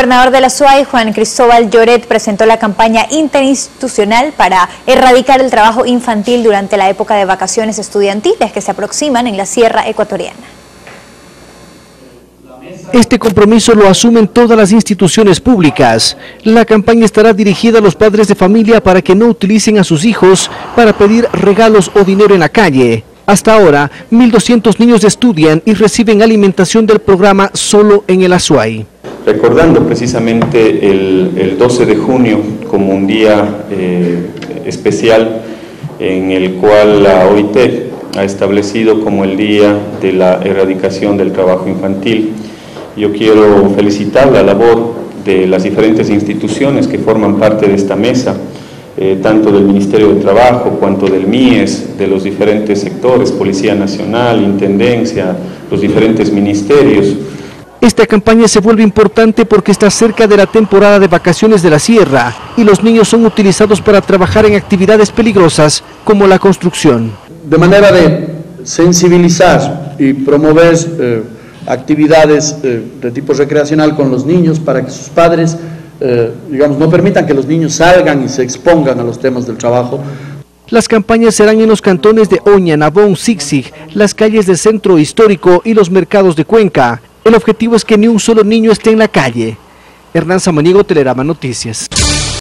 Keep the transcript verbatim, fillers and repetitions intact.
gobernador de la Azuay, Juan Cristóbal Lloret, presentó la campaña interinstitucional para erradicar el trabajo infantil durante la época de vacaciones estudiantiles que se aproximan en la Sierra Ecuatoriana. Este compromiso lo asumen todas las instituciones públicas. La campaña estará dirigida a los padres de familia para que no utilicen a sus hijos para pedir regalos o dinero en la calle. Hasta ahora, mil doscientos niños estudian y reciben alimentación del programa Solo en el Azuay. Recordando precisamente el, el doce de junio como un día eh, especial en el cual la O I T ha establecido como el día de la erradicación del trabajo infantil. Yo quiero felicitar la labor de las diferentes instituciones que forman parte de esta mesa, eh, tanto del Ministerio de Trabajo cuanto del M I E S, de los diferentes sectores, Policía Nacional, Intendencia, los diferentes ministerios. Esta campaña se vuelve importante porque está cerca de la temporada de vacaciones de la sierra y los niños son utilizados para trabajar en actividades peligrosas como la construcción. De manera de sensibilizar y promover eh, actividades eh, de tipo recreacional con los niños para que sus padres, eh, digamos, no permitan que los niños salgan y se expongan a los temas del trabajo. Las campañas serán en los cantones de Oña, Nabón, Siksik, las calles del centro histórico y los mercados de Cuenca. El objetivo es que ni un solo niño esté en la calle. Hernán Samaniego, Telerama Noticias.